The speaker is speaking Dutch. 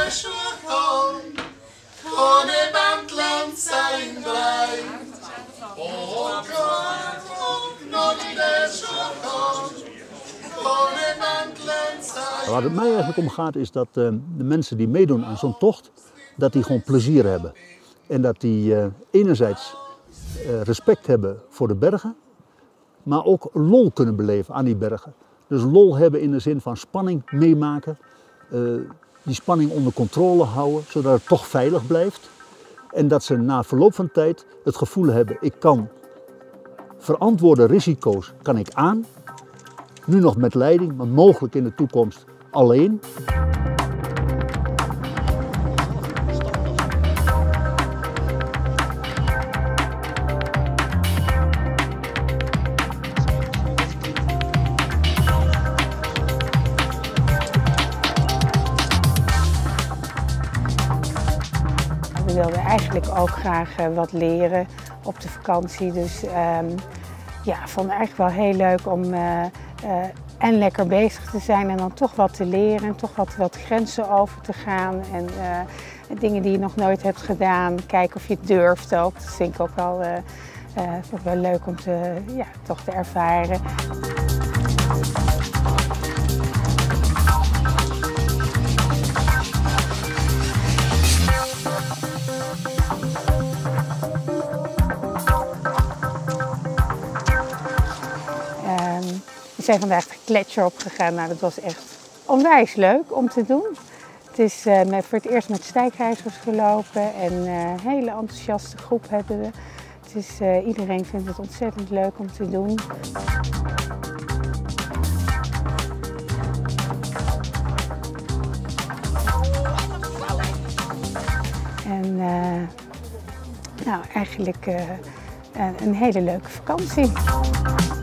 Schoon, gewoon in het land zijn blij. Oh, kom, nooit de schoon, gewoon in het land zijn. Waar het mij eigenlijk om gaat is dat de mensen die meedoen aan zo'n tocht, dat die gewoon plezier hebben. En dat die enerzijds respect hebben voor de bergen, maar ook lol kunnen beleven aan die bergen. Dus lol hebben in de zin van spanning meemaken, die spanning onder controle houden, zodat het toch veilig blijft. En dat ze na verloop van tijd het gevoel hebben, ik kan verantwoorde risico's kan ik aan. Nu nog met leiding, maar mogelijk in de toekomst alleen. We wilden eigenlijk ook graag wat leren op de vakantie. Dus ja, ik vond het eigenlijk wel heel leuk om en lekker bezig te zijn en dan toch wat te leren en toch wat grenzen over te gaan. En dingen die je nog nooit hebt gedaan, kijken of je het durft ook. Dat vind ik ook wel leuk om toch te ervaren. We zijn vandaag de gletsjer opgegaan. Nou, dat was echt onwijs leuk om te doen. Het is voor het eerst met stijgijzers gelopen en een hele enthousiaste groep hebben we. Iedereen vindt het ontzettend leuk om te doen. En nou, eigenlijk een hele leuke vakantie.